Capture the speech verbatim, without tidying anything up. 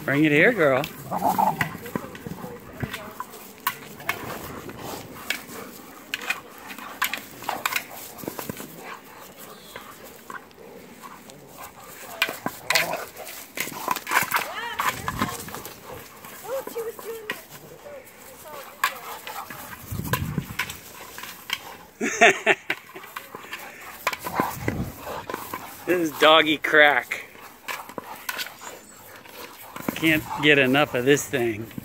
Bring it here, girl. This is doggy crack. Can't get enough of this thing.